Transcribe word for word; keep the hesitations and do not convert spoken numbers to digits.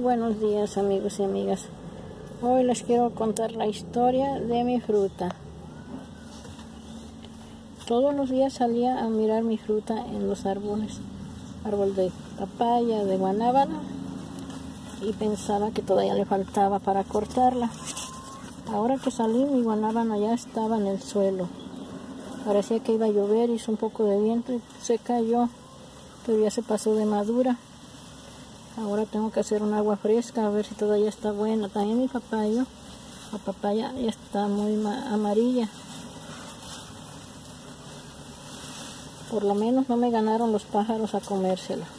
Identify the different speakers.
Speaker 1: buenos días, amigos y amigas. Hoy les quiero contar la historia de mi fruta. Todos los días salía a mirar mi fruta en los árboles, árbol de papaya, de guanábana, y pensaba que todavía le faltaba para cortarla. Ahora que salí, mi guanábana ya estaba en el suelo. Parecía que iba a llover, hizo un poco de viento y se cayó, pero ya se pasó de madura. Ahora tengo que hacer un agua fresca a ver si todavía está buena. También mi papaya, la papaya ya está muy amarilla. Por lo menos no me ganaron los pájaros a comérsela.